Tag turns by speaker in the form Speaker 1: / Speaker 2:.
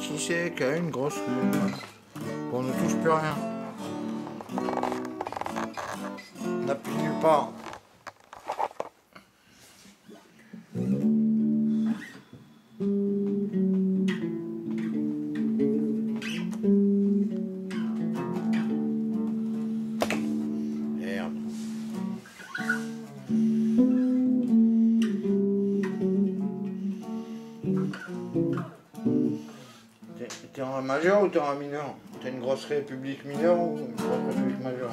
Speaker 1: qui c'est qui a une grosse rue? On ne touche plus rien. On n'appuie nulle part. Merde. T'es en majeur ou t'es en mineur? T'es une grosse république mineure ou une grosse république majeure?